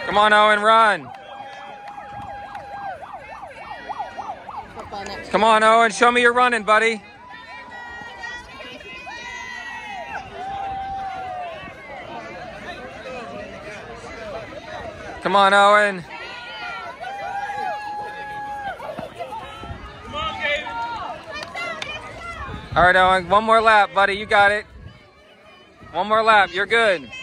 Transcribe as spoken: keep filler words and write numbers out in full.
Come on, Owen, run. Come on, Owen, show me you're running, buddy. Come on, Owen. All right, Owen, one more lap, buddy. You got it. One more lap. You're good.